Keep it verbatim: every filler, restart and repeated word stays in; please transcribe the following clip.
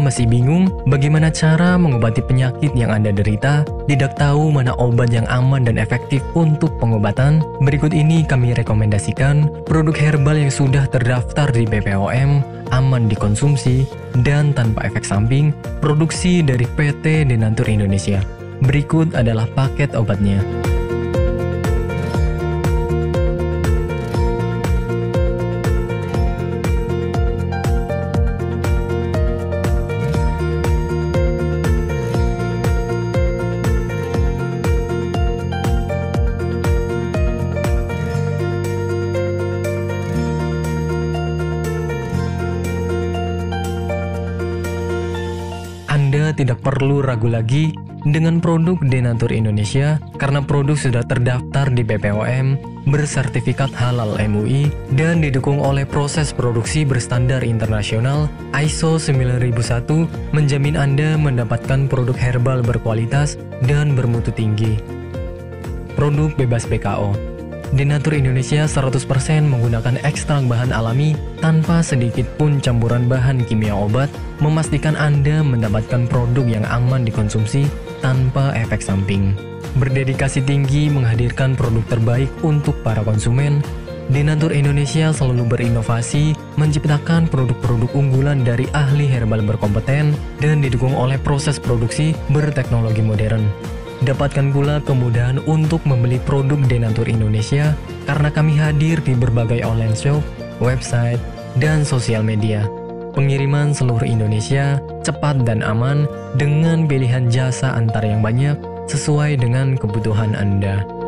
Anda masih bingung bagaimana cara mengobati penyakit yang Anda derita, tidak tahu mana obat yang aman dan efektif untuk pengobatan? Berikut ini kami rekomendasikan produk herbal yang sudah terdaftar di B P O M, aman dikonsumsi, dan tanpa efek samping, produksi dari P T Denatur Indonesia. Berikut adalah paket obatnya. Anda tidak perlu ragu lagi dengan produk Denatur Indonesia karena produk sudah terdaftar di B P O M, bersertifikat halal M U I, dan didukung oleh proses produksi berstandar internasional I S O sembilan ribu satu, menjamin Anda mendapatkan produk herbal berkualitas dan bermutu tinggi. Produk bebas B K O. Denatur Indonesia seratus persen menggunakan ekstrak bahan alami tanpa sedikit pun campuran bahan kimia obat, memastikan Anda mendapatkan produk yang aman dikonsumsi tanpa efek samping. Berdedikasi tinggi menghadirkan produk terbaik untuk para konsumen, Denatur Indonesia selalu berinovasi, menciptakan produk-produk unggulan dari ahli herbal berkompeten dan didukung oleh proses produksi berteknologi modern. Dapatkan pula kemudahan untuk membeli produk Denatur Indonesia karena kami hadir di berbagai online shop, website, dan sosial media. Pengiriman seluruh Indonesia cepat dan aman dengan pilihan jasa antar yang banyak sesuai dengan kebutuhan Anda.